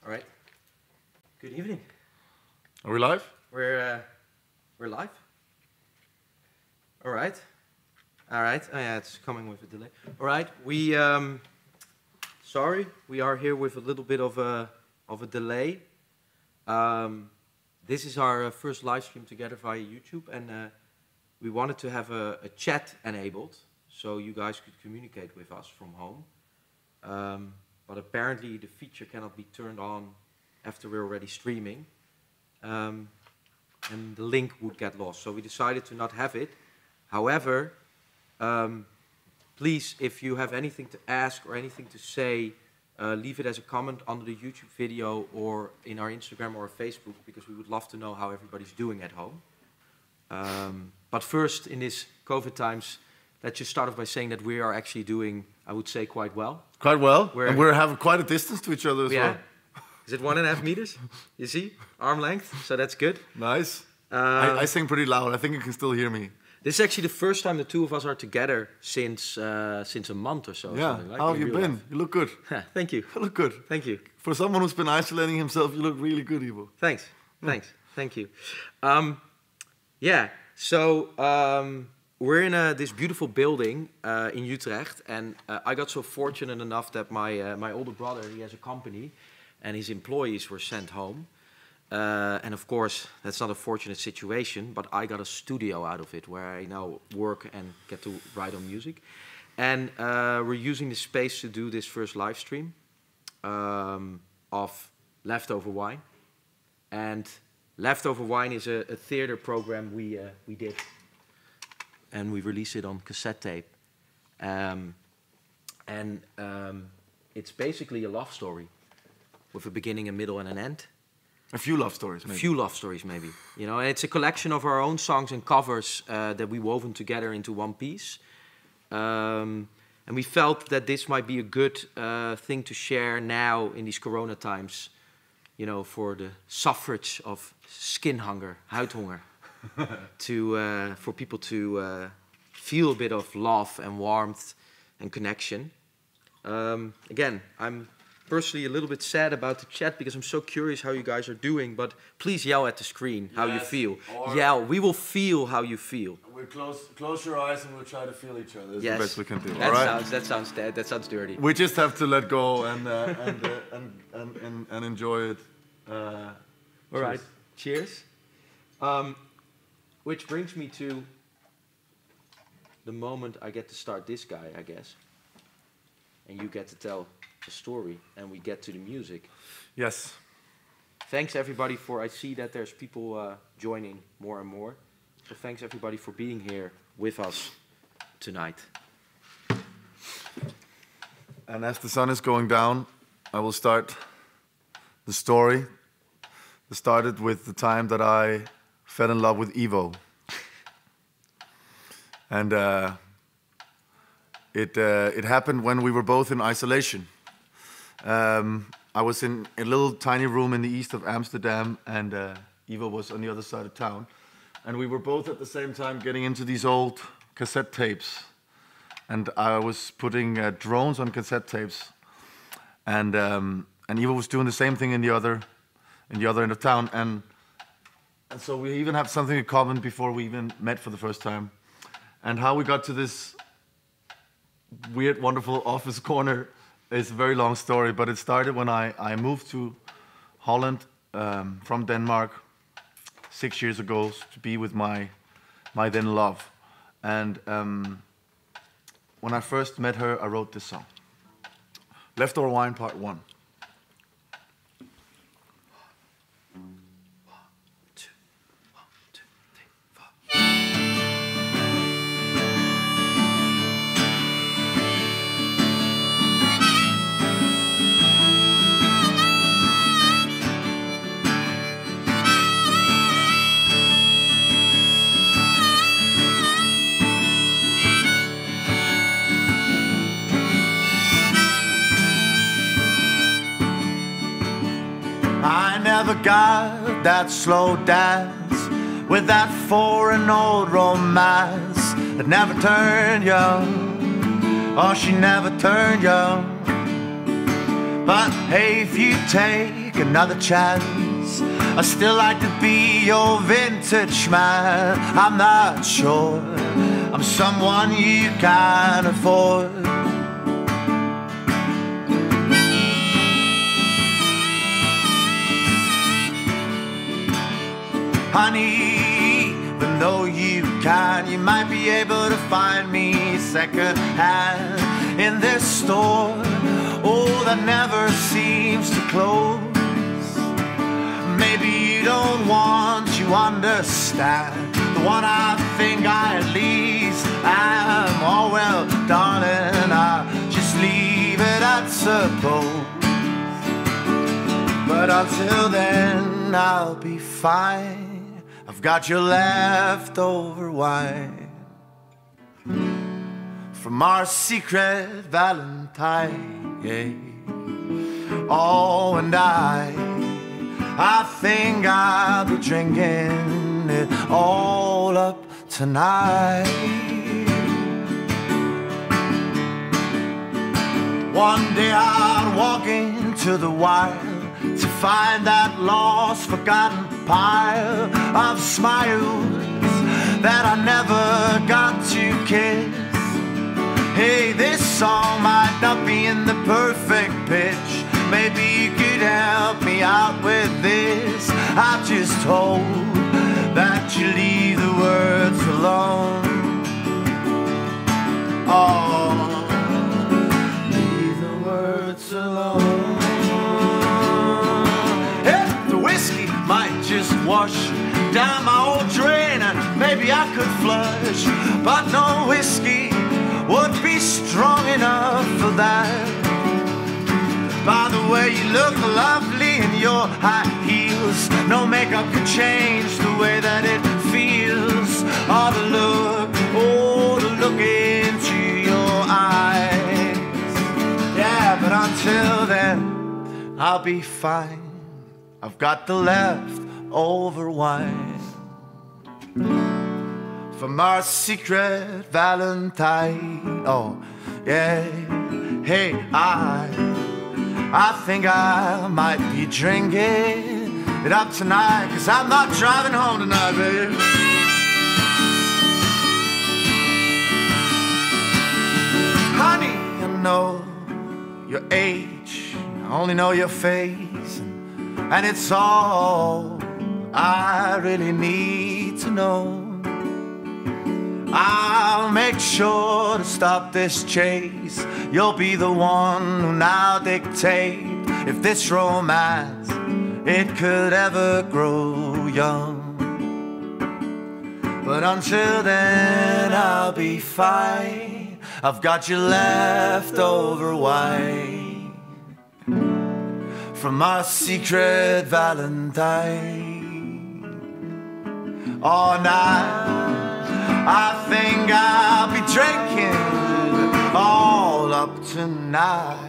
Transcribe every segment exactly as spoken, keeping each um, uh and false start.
All right. Good evening. Are we live? We're uh, we're live. All right. All right. Oh yeah, it's coming with a delay. All right. We um, sorry, we are here with a little bit of a of a delay. Um, this is our uh, first live stream together via YouTube, and uh, we wanted to have a, a chat enabled so you guys could communicate with us from home. Um, but apparently the feature cannot be turned on after we're already streaming, um, and the link would get lost. So we decided to not have it. However, um, please, if you have anything to ask or anything to say, uh, leave it as a comment under the YouTube video or in our Instagram or Facebook, because we would love to know how everybody's doing at home. Um, but first, in these COVID times, let's just start off by saying that we are actually doing, I would say, quite well. Quite well. We're, and we're having quite a distance to each other as yeah. well. Is it one and a half meters? You see? Arm length, so that's good. Nice. Uh, I, I sing pretty loud. I think you can still hear me. This is actually the first time the two of us are together since uh, since a month or so. Yeah. Like, how have you been? life. You look good. Thank you. You look good. Thank you. For someone who's been isolating himself, you look really good, Ivo. Thanks. Yeah. Thanks. Thank you. Um, yeah. So um, we're in a, this beautiful building uh, in Utrecht, and uh, I got so fortunate enough that my uh, my older brother, he has a company, and his employees were sent home. Uh, and of course, that's not a fortunate situation, but I got a studio out of it where I now work and get to write on music. And uh, we're using the space to do this first live stream um, of Leftover Wine. And Leftover Wine is a, a theater program we, uh, we did. And we released it on cassette tape. Um, and um, it's basically a love story with a beginning, a middle, and an end. A few love stories, maybe. A few love stories, maybe. You know, and it's a collection of our own songs and covers uh, that we woven together into one piece. Um, and we felt that this might be a good uh, thing to share now in these corona times, you know, for the suffrage of skin hunger, huidhonger, to uh, for people to uh, feel a bit of love and warmth and connection. Um, again, I'm personally a little bit sad about the chat because I'm so curious how you guys are doing, but please yell at the screen how yes, you feel. Yell, we will feel how you feel. We'll close, close your eyes and we'll try to feel each other. That's yes. the best we can do. That, all right? sounds, that, sounds, that, that sounds dirty. We just have to let go and, uh, and, uh, and, and, and, and enjoy it. Uh, all right, cheers. Um, which brings me to the moment I get to start this guy, I guess. And you get to tell the story, and we get to the music. Yes. Thanks everybody for, I see that there's people uh, joining more and more. So thanks everybody for being here with us tonight. And as the sun is going down, I will start the story. It started with the time that I fell in love with Ivo. And uh, it, uh, it happened when we were both in isolation. Um, I was in a little tiny room in the east of Amsterdam, and uh, Ivo was on the other side of town. And we were both at the same time getting into these old cassette tapes. And I was putting uh, drones on cassette tapes. And, um, and Ivo was doing the same thing in the other, in the other end of town. And, and so we even had something in common before we even met for the first time. And how we got to this weird, wonderful office corner it's a very long story, but it started when I, I moved to Holland um, from Denmark six years ago to be with my, my then love. And um, when I first met her, I wrote this song. Leftover Wine, Part One. Never got that slow dance with that foreign old romance that never turned young. Oh, she never turned young. But hey, if you take another chance, I'd still like to be your vintage man. I'm not sure I'm someone you can afford. Honey, even though you can, you might be able to find me second hand in this store. Oh, that never seems to close. Maybe you don't want to understand the one I think I at least am. Oh well, darling, I'll just leave it at suppose. But until then, I'll be fine. I've got your leftover wine from our secret Valentine, yeah. Oh, and I, I think I'll be drinking it all up tonight. One day I'll walk into the wild to find that lost, forgotten pile of smiles that I never got to kiss. Hey, this song might not be in the perfect pitch. Maybe you could help me out with this. I just hope that you leave the words alone. Oh, leave the words alone. Hey, the whiskey might just wash down my old drain, and maybe I could flush, but no whiskey would be strong enough for that. By the way, you look lovely in your high heels. No makeup could change the way that it feels. Oh, the look, oh, the look into your eyes. Yeah, but until then, I'll be fine. I've got the leftover wine from our secret Valentine. Oh, yeah. Hey, I I think I might be drinking it up tonight, 'cause I'm not driving home tonight, baby. Honey, I know your age, I only know your face, and, and it's all I really need to know. I'll make sure to stop this chase. You'll be the one who now dictate if this romance, it could ever grow young. But until then, I'll be fine. I've got your leftover wine from our secret Valentine. All night I think I'll be drinking all up tonight.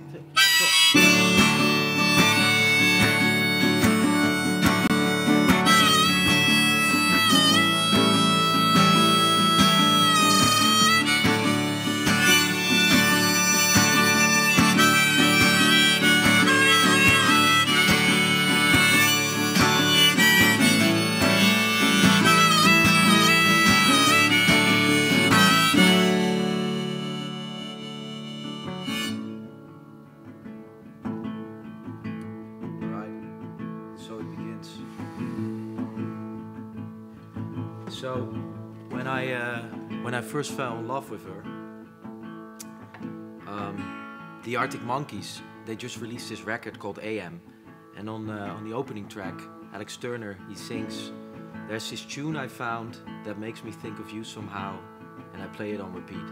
So, when I uh, when I first fell in love with her, um, the Arctic Monkeys, they just released this record called A M, and on uh, on the opening track, Alex Turner, he sings, "There's this tune I found that makes me think of you somehow, and I play it on repeat."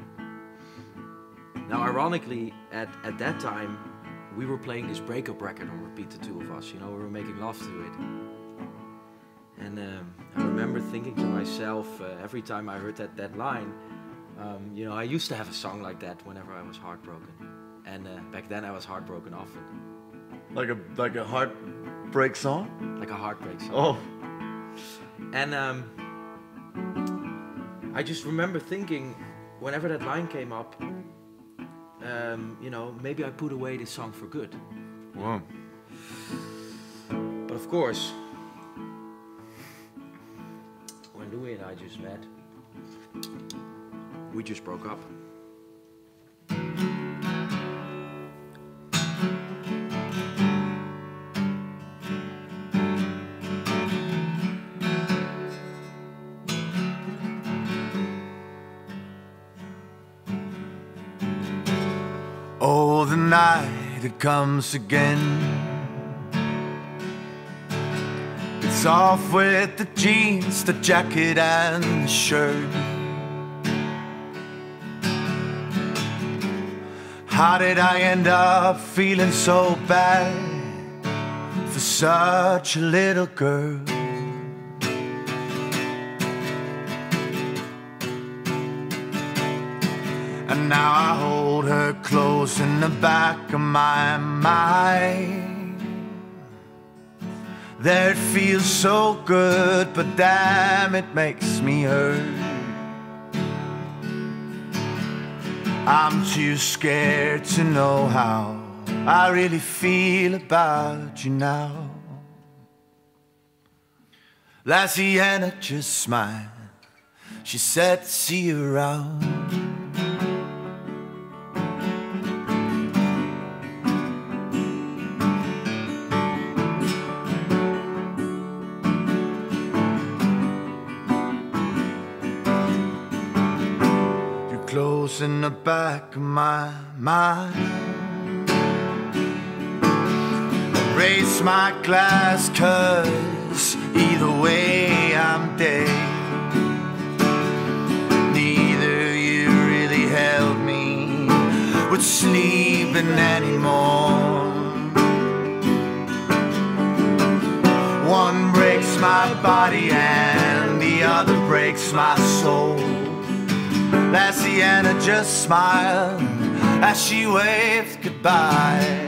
Now, ironically, at at that time, we were playing this breakup record on repeat, the two of us. You know, we were making love to it. And um, I remember thinking to myself, uh, every time I heard that, that line, um, you know, I used to have a song like that whenever I was heartbroken. And uh, back then I was heartbroken often. Like a like a heartbreak song? Like a heartbreak song. Oh. And um, I just remember thinking, whenever that line came up, um, you know, maybe I put away this song for good. Wow. But of course, when Louis and I just met, we just broke up. Oh, the night it comes again. It's off with the jeans, the jacket and the shirt. How did I end up feeling so bad for such a little girl? And now I hold her close in the back of my mind. There it feels so good, but damn, it makes me hurt. I'm too scared to know how I really feel about you now. Louisiana just smiled. She said, see you around. Close in the back of my mind. Raise my glass, 'cause either way I'm dead. Neither you really helped me with sleeping anymore. One breaks my body and the other breaks my soul. Louisiana just smiled as she waved goodbye.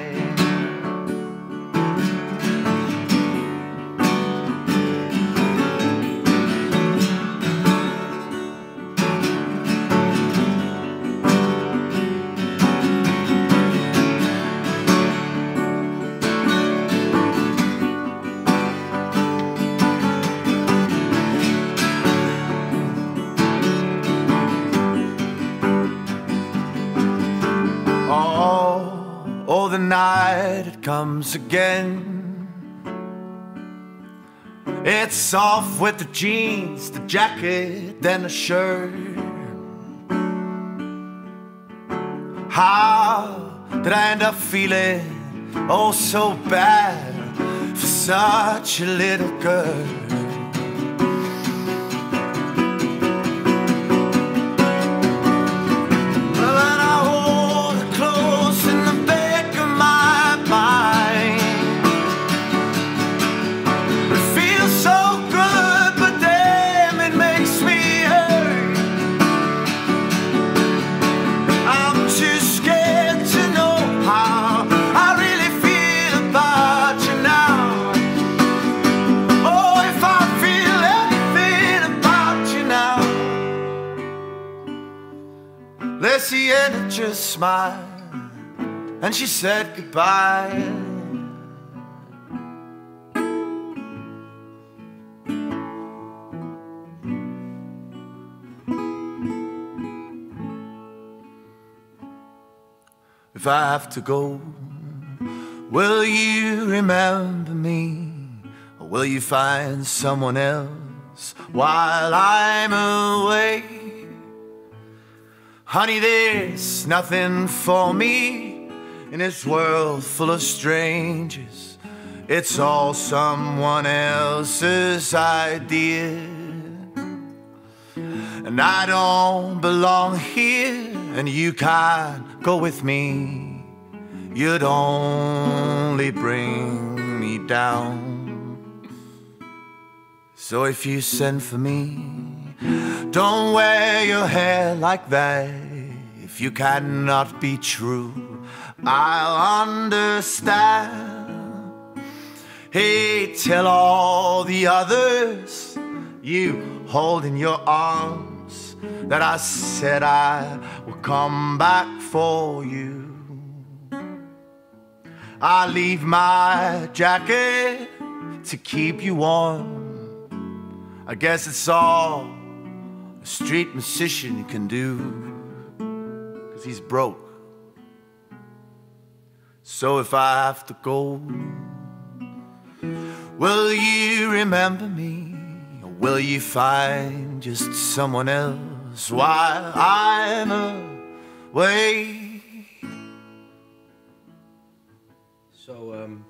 Oh, the night it comes again. It's off with the jeans, the jacket, then the shirt. How did I end up feeling oh so bad for such a little girl? Louisiana just smiled and she said goodbye. If I have to go, will you remember me? Or will you find someone else while I'm away? Honey, there's nothing for me in this world full of strangers. It's all someone else's idea. And I don't belong here, and you can't go with me. You'd only bring me down. So if you send for me, don't wear your hair like that. If you cannot be true, I'll understand. Hey, tell all the others you hold in your arms that I said I would come back for you. I leave my jacket to keep you warm. I guess it's all a street musician can do, 'cause he's broke. So if I have to go, will you remember me? Or will you find just someone else while I'm away? So, um,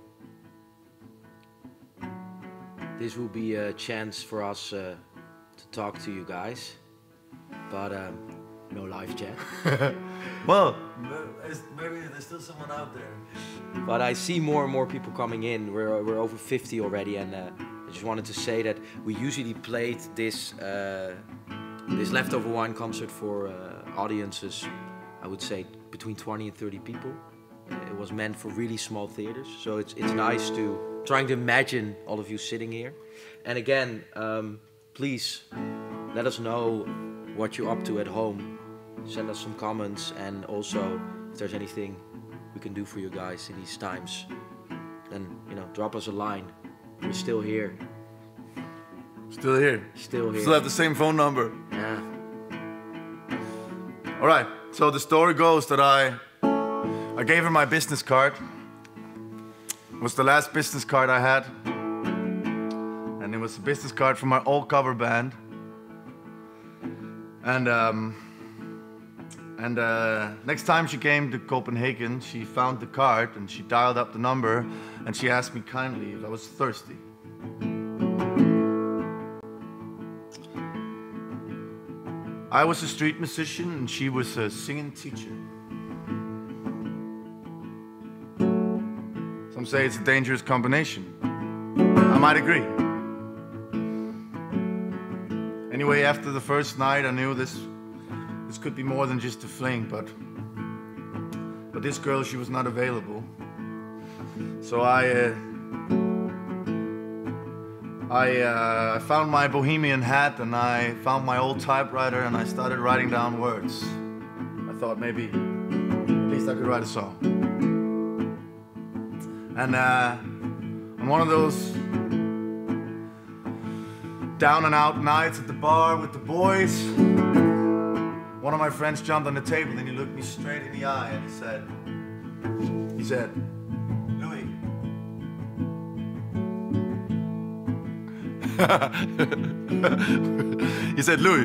this will be a chance for us uh, to talk to you guys, but um, no live chat. Well, maybe there's still someone out there. But I see more and more people coming in. We're, we're over fifty already, and uh, I just wanted to say that we usually played this uh, this Leftover Wine concert for uh, audiences, I would say between twenty and thirty people. Uh, it was meant for really small theaters, so it's it's nice to trying to imagine all of you sitting here. And again, um, please let us know what you're up to at home. Send us some comments, and also if there's anything we can do for you guys in these times, then, you know, drop us a line. We're still here. Still here. Still here. Still have the same phone number. Yeah. All right. So the story goes that I, I gave her my business card. It was the last business card I had, and it was a business card from my old cover band. And um, and uh, next time she came to Copenhagen, she found the card and she dialed up the number, and she asked me kindly if I was thirsty. I was a street musician and she was a singing teacher. Some say it's a dangerous combination. I might agree. Anyway, after the first night, I knew this this could be more than just a fling, but but this girl, she was not available. So I uh, I uh, found my bohemian hat and I found my old typewriter and I started writing down words. I thought maybe at least I could write a song. And uh, on one of those down and out nights at the bar with the boys, one of my friends jumped on the table and he looked me straight in the eye and he said, he said, Louis. He said, Louis,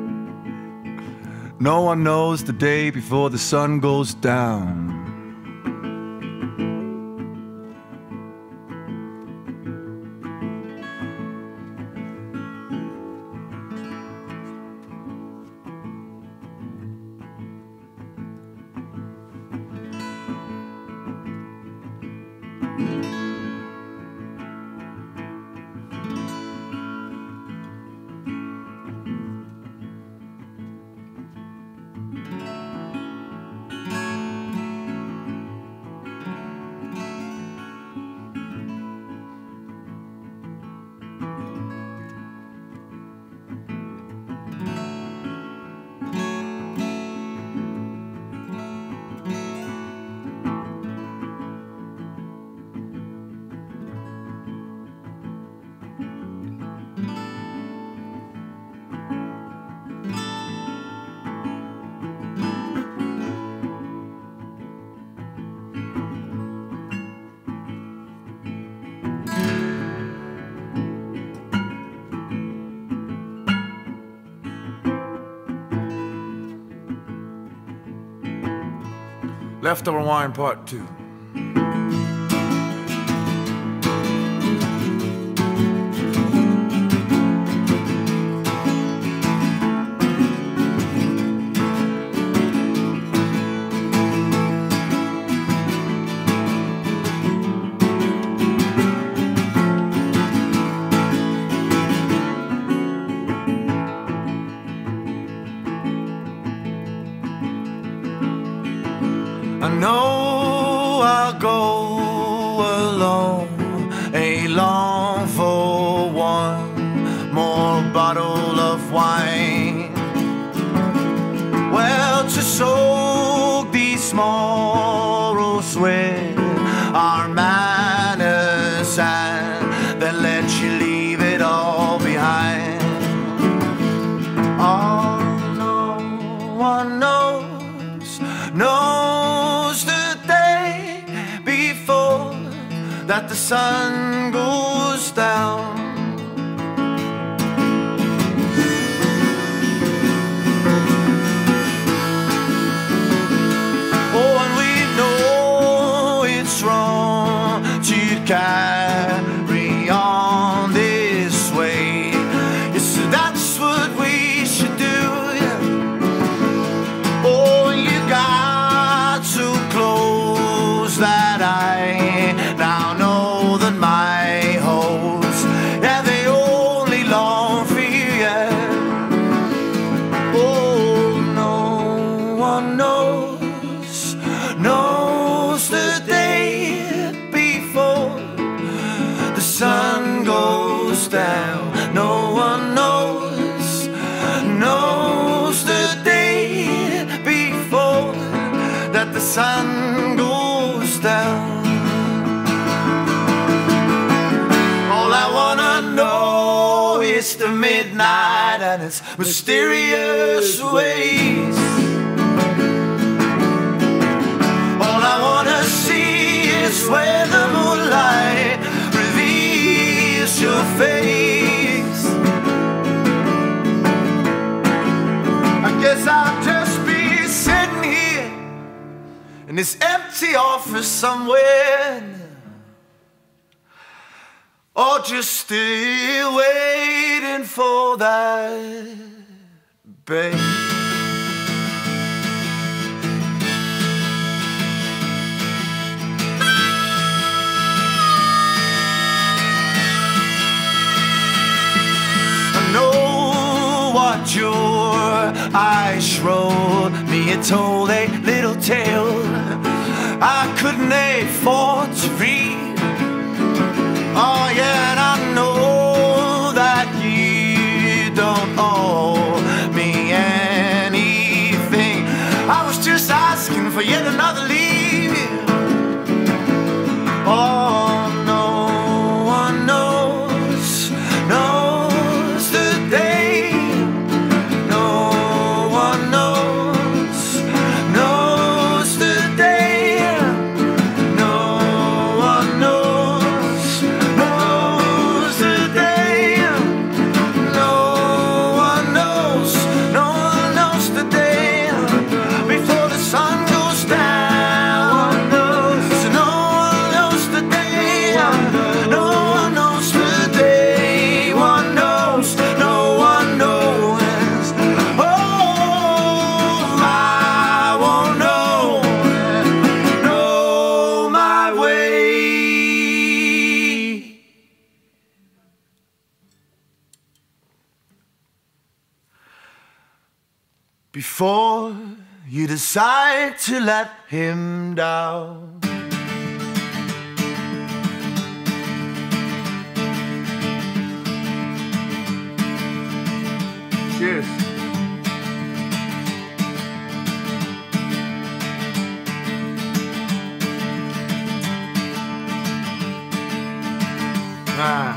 no one knows the day before the sun goes down. Leftover Wine Part Two. I know I'll go alone, alone for one more bottle of wine. that the sun goes down. Oh, and we know it's wrong to carry on this way. Yes, that's what we should do. Oh, you got so close that I now know that my hopes, yeah, they only long for you, yeah. Oh, no one knows, knows the day before the sun goes down. No one knows, knows the day before that the sun goes down. All I wanna know is the midnight and its mysterious ways. All I wanna see is where the moonlight reveals your face. I guess I'll just be sitting here in this empty office somewhere, or just still waiting for that babe. I know what your eyes showed me. It told a little tale I couldn't afford to read. Oh yeah, and I know that you don't owe me anything. I was just asking for yet another lead. Oh, no one knows, knows the day. No one knows, knows the day. No one knows, knows the day. No one knows, no one knows the day before the sun goes down. So no one knows the day. No one knows the day. One knows, no one knows. Oh, I won't know, know my way. Before you decide to let him down. Cheers. Ah.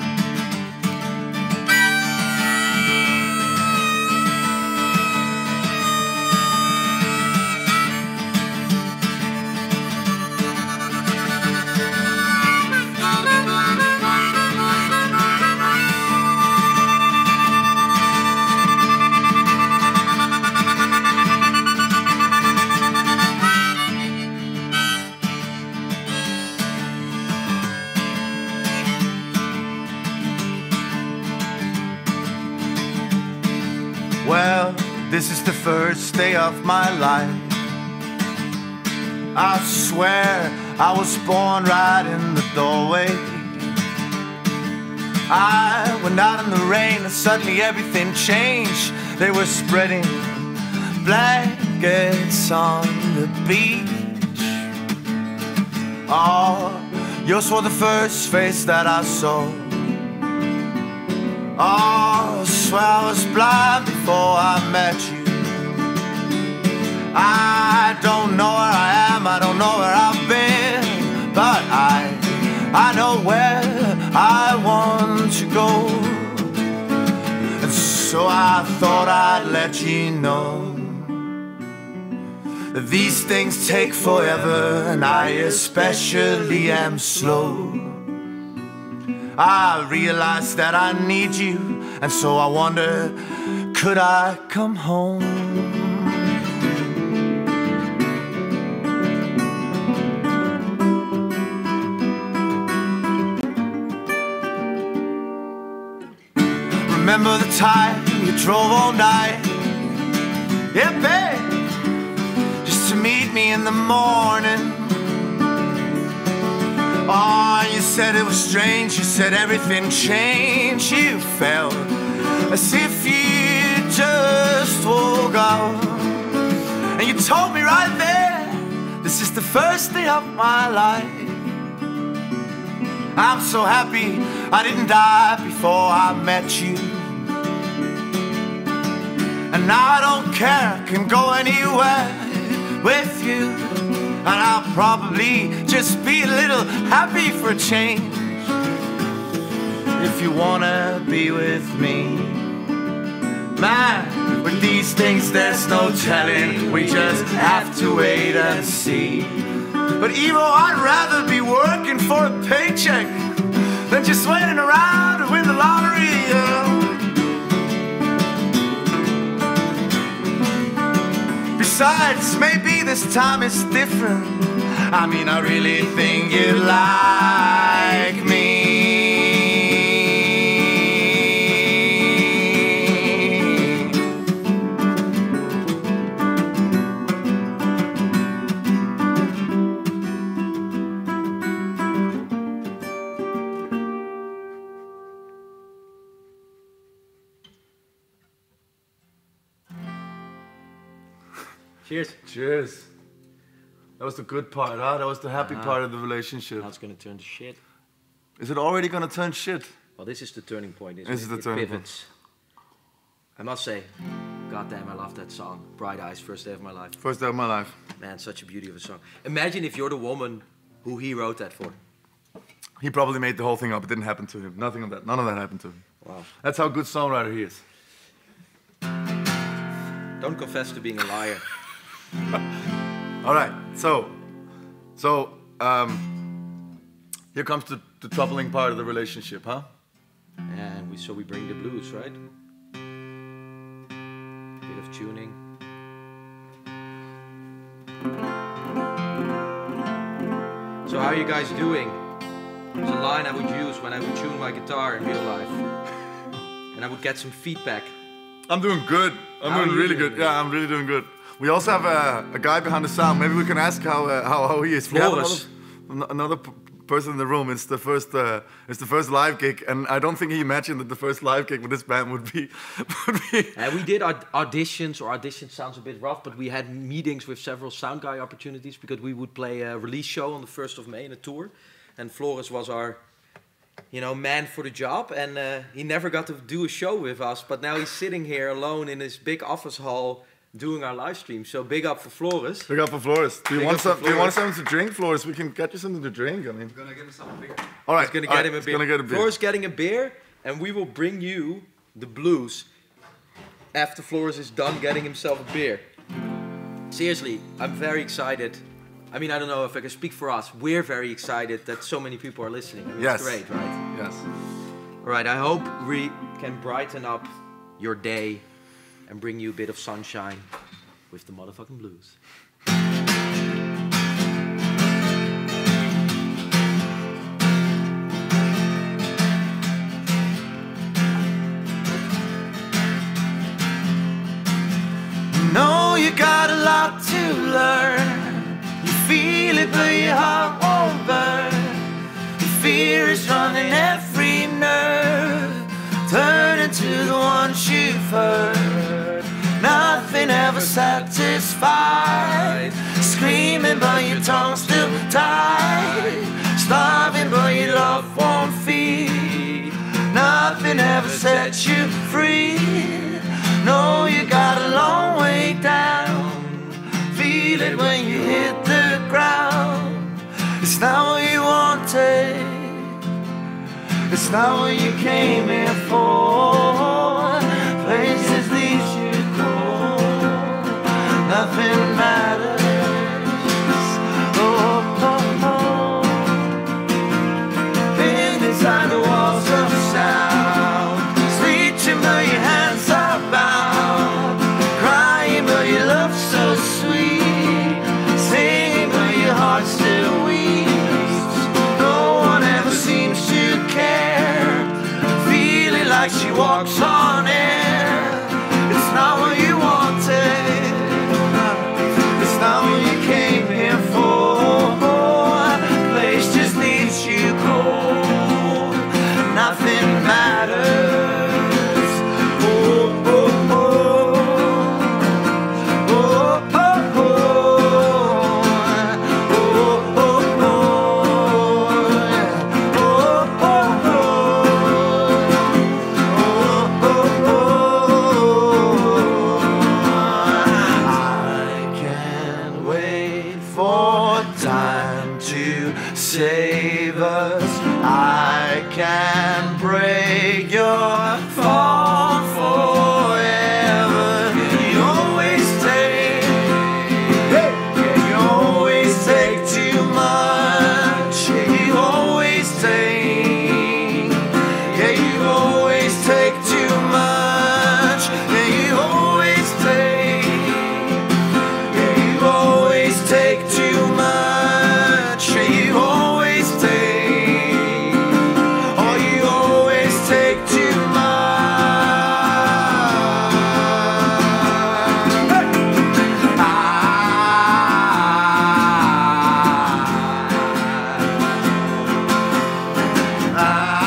Well, this is the first day of my life. I swear I was born right in the doorway. I went out in the rain and suddenly everything changed. They were spreading blankets on the beach. Oh, yours was the first face that I saw. Oh, I swear I was blind before I met you. I don't know where I am, I don't know where I've been, but I, I know where I want to go. And so I thought I'd let you know that these things take forever, and I especially am slow. I realized that I need you, and so I wonder, could I come home? Remember the time you drove all night? Yeah, babe, just to meet me in the morning. Oh, you said it was strange, you said everything changed. You felt as if you just woke up. And you told me right there, this is the first day of my life. I'm so happy I didn't die before I met you. And now I don't care, I can go anywhere with you. And I'll probably just be a little happy for a change. If you wanna be with me, man, with these things there's no telling. We just have to wait and see. But Evo, I'd rather be working for a paycheck than just waiting around to win the lottery, yeah. Besides, maybe this time is different. I mean, I really think you like me. Cheers. Cheers. That was the good part, huh? That was the happy Uh-huh. part of the relationship. Now it's gonna turn to shit. Is it already gonna turn shit? Well, this is the turning point, isn't This it? is the It turning pivots. I must say, goddamn, I love that song. Bright Eyes, first day of my life. First day of my life. Man, such a beauty of a song. Imagine if you're the woman who he wrote that for. He probably made the whole thing up. It didn't happen to him. Nothing of that. None of that happened to him. Wow. That's how good songwriter he is. Don't confess to being a liar. All right. So, so um, here comes the, the troubling part of the relationship, huh? And we so we bring the blues, right? Bit of tuning. So how are you guys doing? It's a line I would use when I would tune my guitar in real life. And I would get some feedback. I'm doing good. I'm How doing are you really doing? good. Yeah, I'm really doing good. We also have a, a guy behind the sound. Maybe we can ask how uh, how, how he is. We have Floris. another, another p- person in the room. It's the first uh, it's the first live gig, and I don't think he imagined that the first live gig with this band would be would be. And we did aud- auditions, or auditions sounds a bit rough, but we had meetings with several sound guy opportunities because we would play a release show on the first of May in a tour. And Floris was our, you know, man for the job, and uh, he never got to do a show with us, but now he's sitting here alone in his big office hall doing our live stream. So big up for Floris. Big up for Floris. Do you Big want up for some? Do you want Floris. something to drink, Floris? We can get you something to drink. I mean, Gonna get him some beer. all right. He's gonna all get right, him a he's beer. Gonna get a beer. Floris getting a beer, and we will bring you the blues after Floris is done getting himself a beer. Seriously, I'm very excited. I mean, I don't know if I can speak for us. We're very excited that so many people are listening. I mean, Yes. It's great, right? Yes. All right, I hope we can brighten up your day and bring you a bit of sunshine with the motherfucking blues. Know you got a lot to learn. You feel it, but your heart won't burn. The fear is running every nerve, turning to the ones you've heard. Nothing ever satisfied. Screaming, but your tongue still tied. Starving, but your love won't feed. Nothing ever sets you free. Know you got a long way down. Feel it when you hit the ground. It's not what you wanted. It's not what you came here for. Places these you go. Nothing matters. Oh, oh, oh. Been inside the walls walks on air. It's not what you wanted, it's not what you came here for. The place just leaves you cold, nothing matters. Oh, oh, oh. Save us, I can break your fall forever. You always take, yeah, you always take too much. Yeah, you always take, yeah, you always take too much. Yeah, you always take, yeah, you always take too much. Yeah, you always take, oh, you always take too much. Hey! Ah, ah,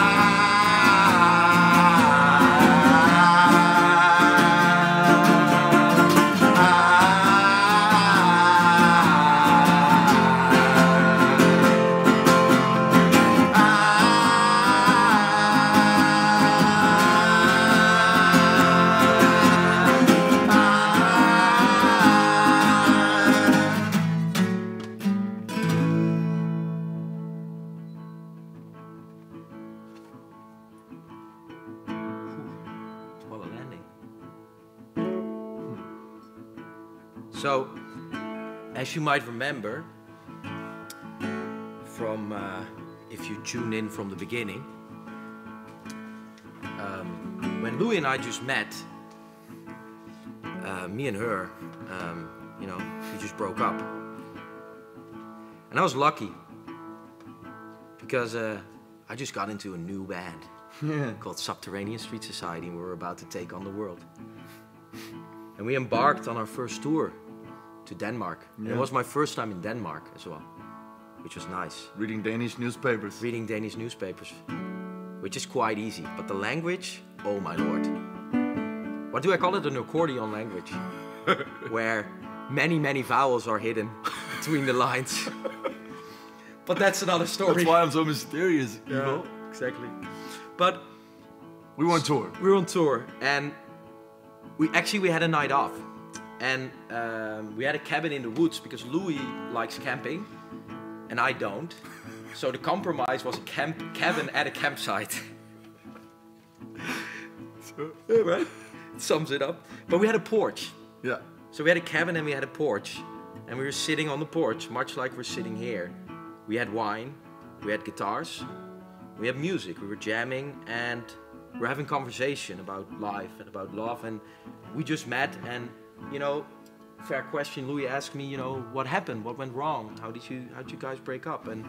What a landing. So, as you might remember from, uh, if you tune in from the beginning, um, when Louis and I just met, uh, me and her, um, you know, we just broke up. And I was lucky because uh, I just got into a new band. Yeah. Called Subterranean Street Society, and we were about to take on the world. And we embarked on our first tour to Denmark. Yeah. And it was my first time in Denmark as well, which was nice. Reading Danish newspapers. Reading Danish newspapers, which is quite easy. But the language, oh my lord. What do I call it? An accordion language. Where many, many vowels are hidden between the lines. But that's another story. That's why I'm so mysterious, yeah, you know? Exactly. But we were on tour. We were on tour, and we actually we had a night off, and um, we had a cabin in the woods because Louis likes camping, and I don't. So the compromise was a camp cabin at a campsite. So, yeah, right? It sums it up. But we had a porch. Yeah. So we had a cabin and we had a porch, and we were sitting on the porch, much like we're sitting here. We had wine, we had guitars. We had music, we were jamming, and we were having conversation about life and about love, and we just met, and, you know, fair question, Louis asked me, you know, what happened, what went wrong, how did you, how did you guys break up, and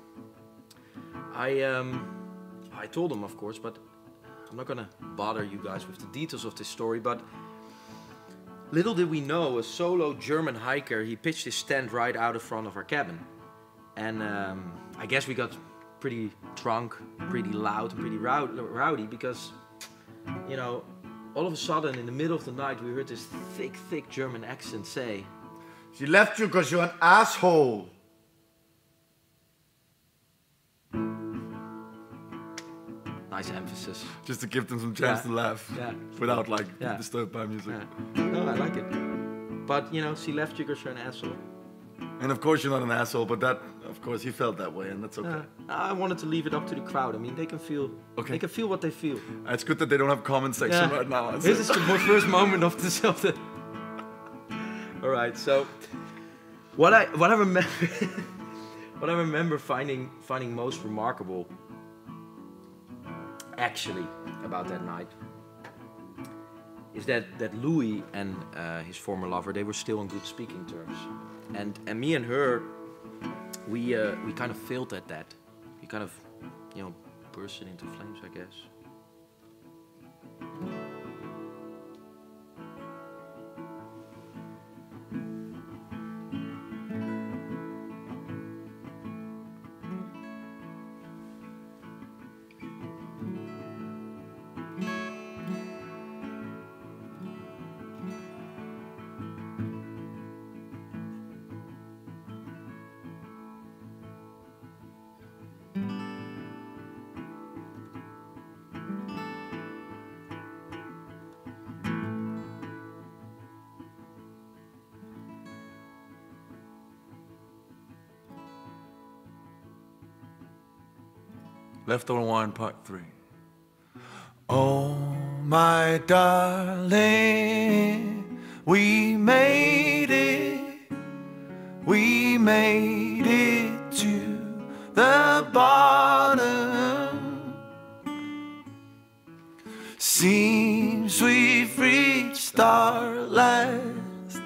I, um, I told him, of course, but I'm not gonna bother you guys with the details of this story, but little did we know, a solo German hiker, he pitched his tent right out in front of our cabin, and um, I guess we got pretty drunk, pretty loud, and pretty rowdy because, you know, all of a sudden in the middle of the night we heard this thick, thick German accent say, "She left you because you're an asshole." Nice emphasis. Just to give them some chance yeah. to laugh. Yeah. Without like yeah. disturbed by music. Yeah. No, I like it. But, you know, she left you because you're an asshole. And of course you're not an asshole, but that, of course, he felt that way, and that's okay. Uh, I wanted to leave it up to the crowd. I mean, they can feel. Okay. They can feel what they feel. It's good that they don't have comment section yeah. right now. This is the first moment of this. Of the... All right. So, what I what I remember, what I remember finding finding most remarkable, actually, about that night, is that that Louis and uh, his former lover, they were still on good speaking terms. And and me and her, we uh, we kind of failed at that. We kind of, you know, bursted into flames, I guess. Leftover Wine, part three. Oh, my darling, we made it, we made it to the bottom. Seems we've reached our last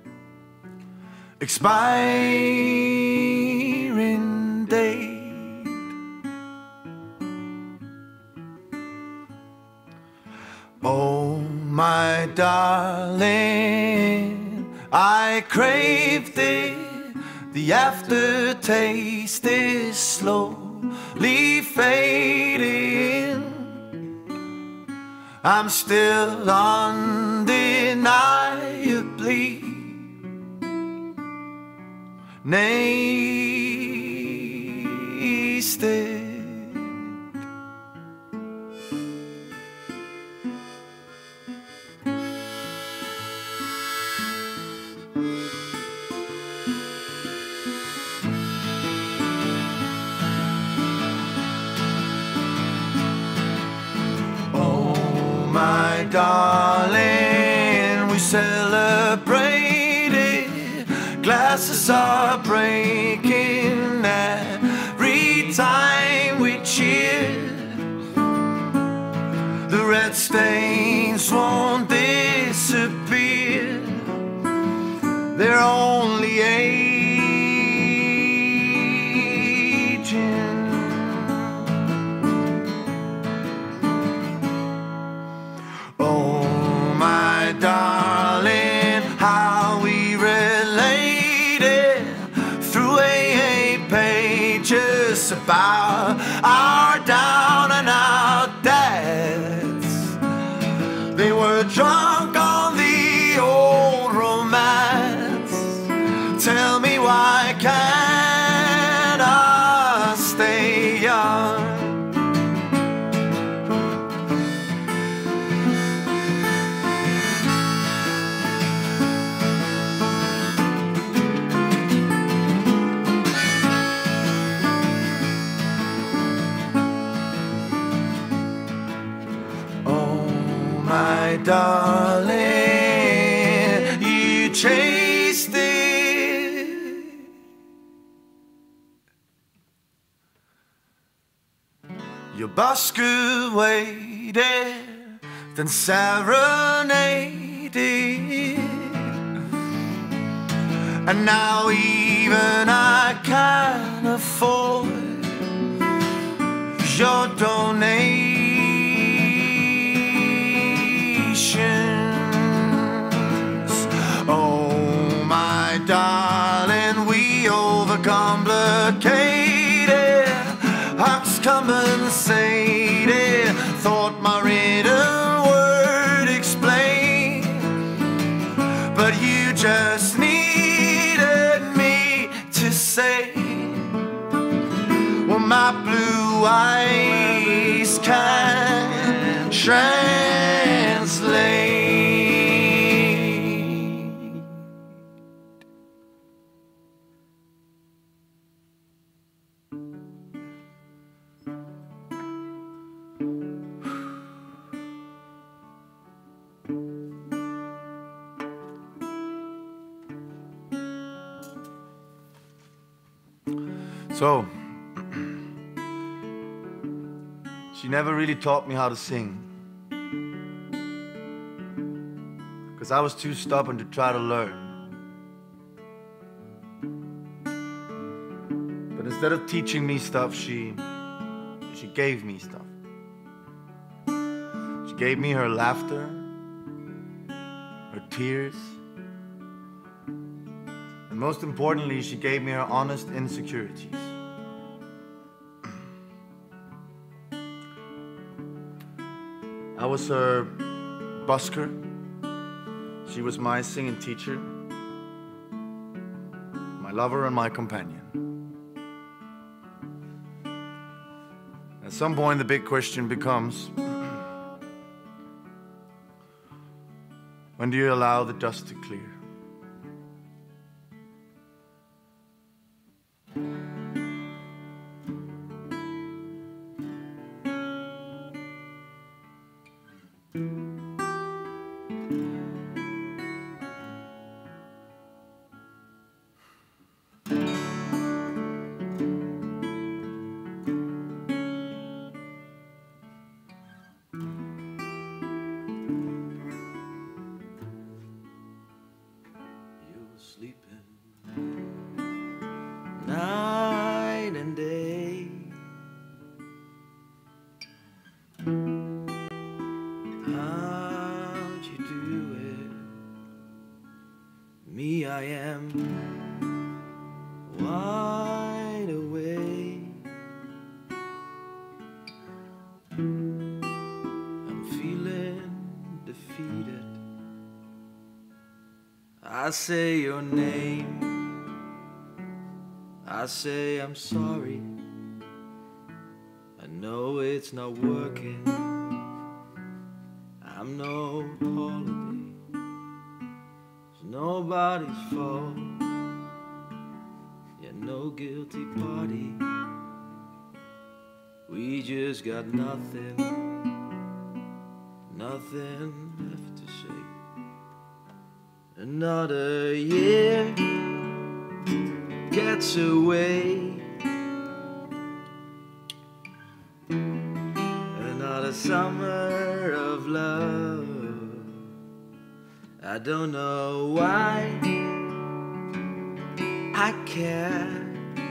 expiring day. Oh, my darling, I craved it. The aftertaste is slowly fading. I'm still undeniably nasted. My darling, we celebrated. Glasses are breaking every time we cheer. The red stains won't disappear. They're only aging. Oh, my darling, how we related through A A pages about our down and out dads. They were drunk on the old romance. Tell me, why can't I stay young? My darling, you chased it. Your busker waited, then serenaded. And now even I can't afford your donation. Oh, my darling, we overcomplicated, hearts compensated. Thought my written word explained, but you just needed me to say, well, my blue eyes can translate. So, she never really taught me how to sing, because I was too stubborn to try to learn. But instead of teaching me stuff, she, she gave me stuff. She gave me her laughter, her tears, and most importantly, she gave me her honest insecurities. I was her busker. She was my singing teacher, my lover and my companion. At some point, the big question becomes, when do you allow the dust to clear? Night and day, how'd you do it? Me, I am wide awake. I'm feeling defeated. I say your name, I say I'm sorry. I know it's not working. I'm no holiday. It's nobody's fault. Yeah, no guilty party. We just got nothing, nothing left to say. Another year gets away. Another summer of love. I don't know why I care.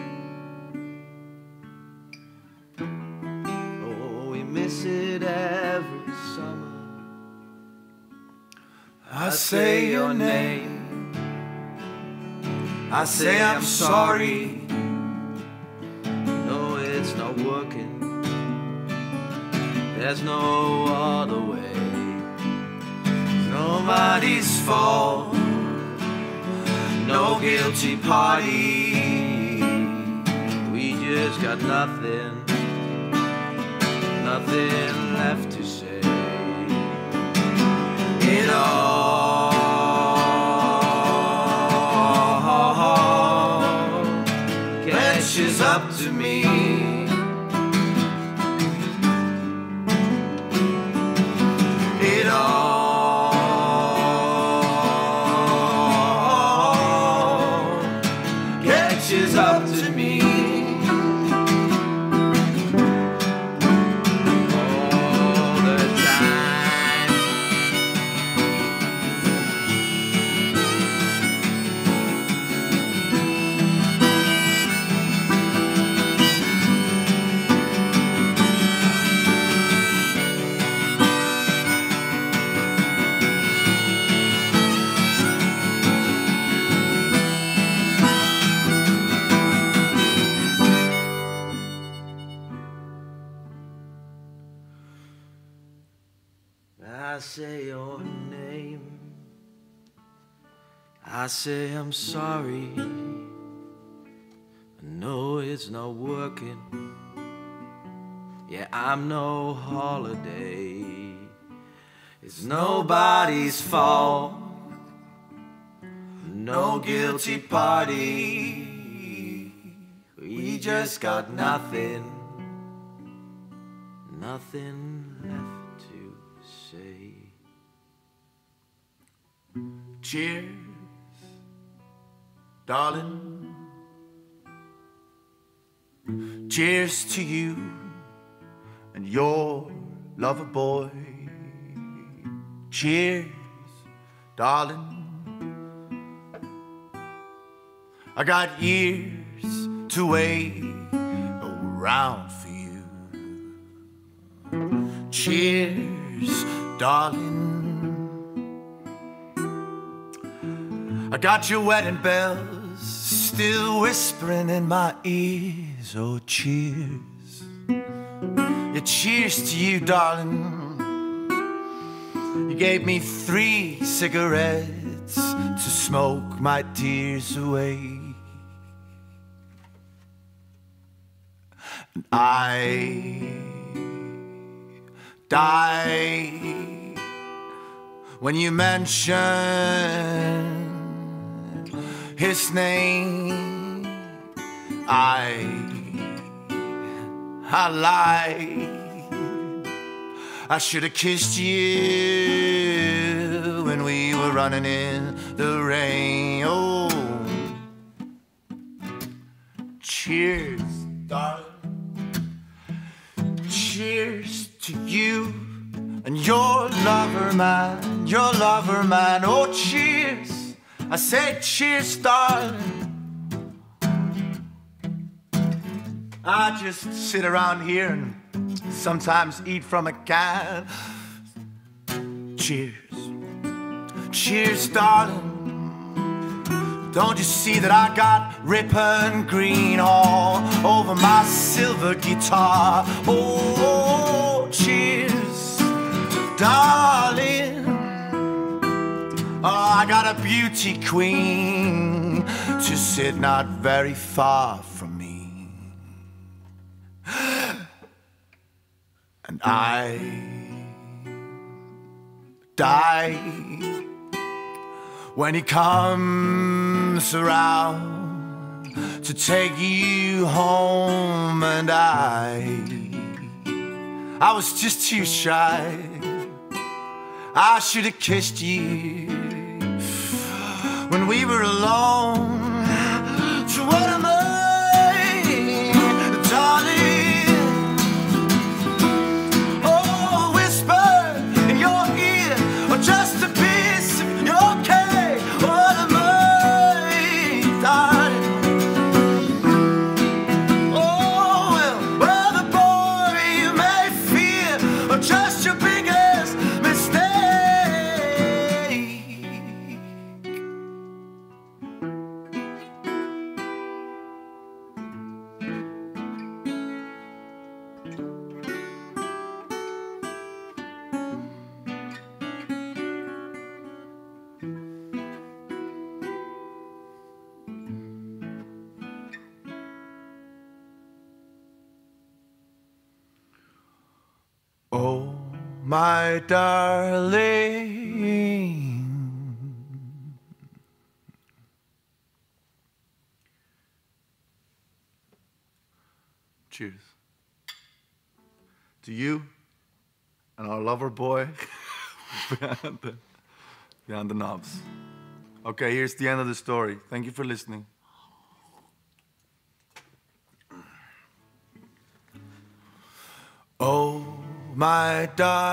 Oh, we miss it every summer. I say your name, I say I'm sorry. No, it's not working. There's no other way. It's nobody's fault. No guilty party. We just got nothing, nothing left to say. It all catches up to me. It all catches up to me. All the time. I say your name, I say I'm sorry. I know it's not working. Yeah, I'm no holiday. It's nobody's fault. No guilty party. We just got nothing, nothing left to say. Cheers, darling. Cheers to you and your lover boy. Cheers, darling. I got years to wait around for you. Cheers, cheers, darling. I got your wedding bells still whispering in my ears. Oh, cheers. Yeah, cheers to you, darling. You gave me three cigarettes to smoke my tears away. And I died when you mentioned his name. I, I lied. I should have kissed you when we were running in the rain. Oh, cheers, darling. Cheers to you and your lover man, your lover man. Oh, cheers. I say cheers, darling. I just sit around here and sometimes eat from a can. Cheers. Cheers, darling. Don't you see that I got rippon green all over my silver guitar? Oh, cheers, darling. Oh, I got a beauty queen to sit not very far from me. And I die when he comes around to take you home. And I, I was just too shy. I should have kissed you when we were alone. So what am I, darling? Oh, whisper in your ear, or just a piece of your cake. What am I, darling? Oh, well, well, the boy you may fear, or just your biggest mistake. Oh, my darling. Cheers. To you and our lover boy behind, the, behind the knobs. Okay, here's the end of the story. Thank you for listening. Oh, my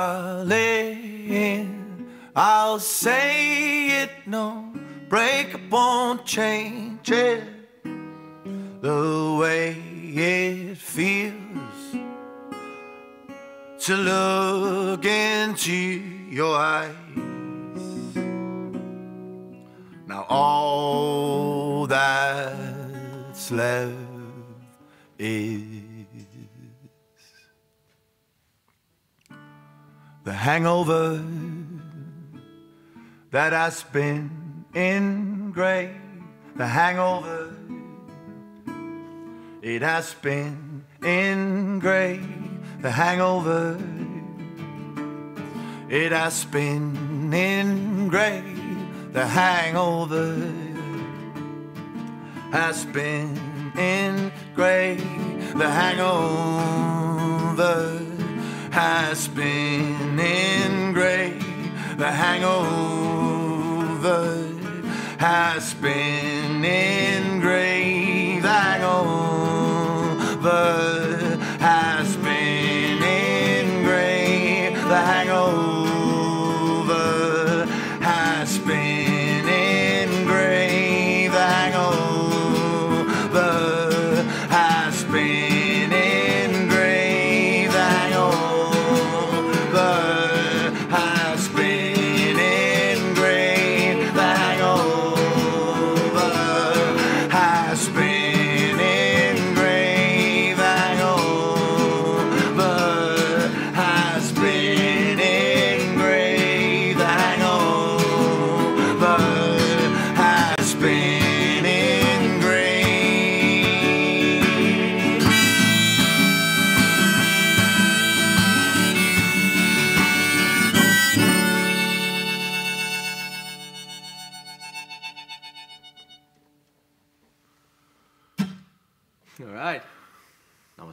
darling, I'll say it, no breakup won't change it. The way it feels to look into your eyes. Now all that's left is the hangover that has been engraved. The hangover, it has been engraved. The hangover, it has been engraved. The hangover has been engraved. The hangover has been engraved. The hangover has been engraved. The hangover has been engraved. The hangover has been engraved. The hangover has been engraved. The hangover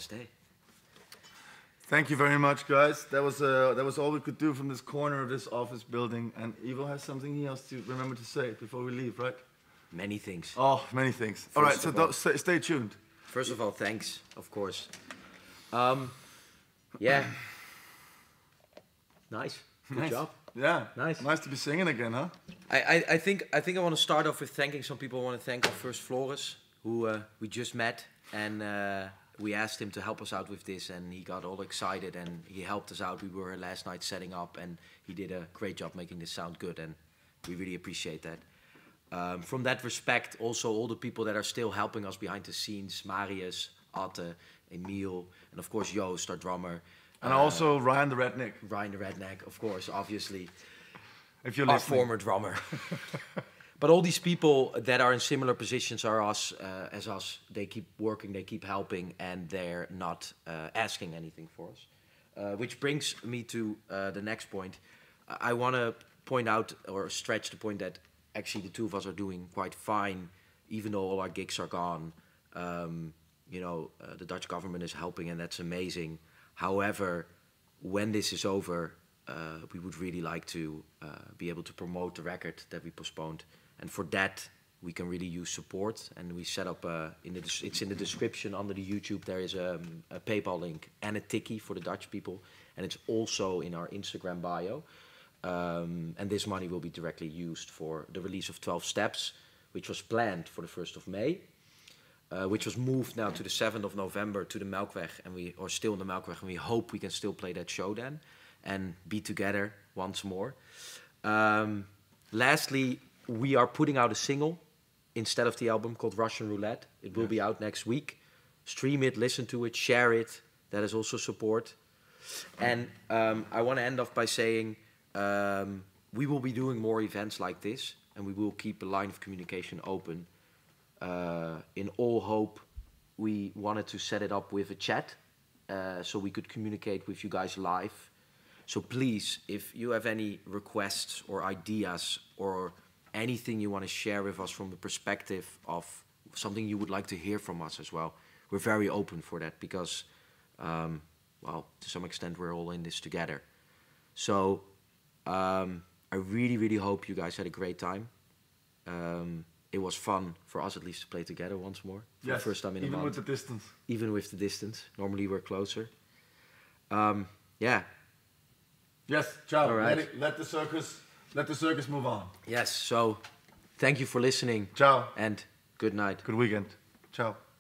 to stay. Thank you very much, guys. That was uh, that was all we could do from this corner of this office building. And Ivo has something else to remember to say before we leave, right? Many things. Oh, many things. All right, so don't, stay, stay tuned. First of all, thanks, of course. Um, yeah. Nice. Good nice. job. Yeah. Nice. Nice to be singing again, huh? I, I, I think I think I want to start off with thanking some people. I want to thank our first Floris, who uh, we just met, and uh, we asked him to help us out with this, and he got all excited, and he helped us out. We were here last night setting up, and he did a great job making this sound good, and we really appreciate that. Um, from that respect, also all the people that are still helping us behind the scenes, Marius, Atte, Emil, and of course Joost, our drummer. And uh, also Ryan the Redneck. Ryan the Redneck, of course, obviously. If you're our listening. former drummer. But all these people that are in similar positions are us, uh, as us. They keep working, they keep helping, and they're not uh, asking anything for us. Uh, which brings me to uh, the next point. I want to point out, or stretch the point that actually the two of us are doing quite fine, even though all our gigs are gone. Um, you know, uh, the Dutch government is helping, and that's amazing. However, when this is over, uh, we would really like to uh, be able to promote the record that we postponed. And for that, we can really use support. And we set up, uh, in the it's in the description under the YouTube, there is a, a PayPal link and a Tikkie for the Dutch people. And it's also in our Instagram bio. Um, and this money will be directly used for the release of twelve Steps, which was planned for the first of May. Uh, which was moved now to the seventh of November to the Melkweg, and we are still in the Melkweg, and we hope we can still play that show then and be together once more. Um, lastly, we are putting out a single instead of the album called Russian Roulette. It will yes. be out next week. Stream it, listen to it, share it. That is also support. And um, I want to end off by saying um, we will be doing more events like this, and we will keep a line of communication open. Uh, in all hope, we wanted to set it up with a chat uh, so we could communicate with you guys live. So please, if you have any requests or ideas or anything you want to share with us from the perspective of something you would like to hear from us as well, we're very open for that because, um, well, to some extent we're all in this together. So um, I really, really hope you guys had a great time. Um, It was fun for us at least to play together once more. For yes, the first time in even a month. with the distance. Even with the distance. Normally we're closer. Um, yeah. Yes, ciao. All right. Let, it, let the circus, let the circus move on. Yes. So, thank you for listening. Ciao. And good night. Good weekend. Ciao.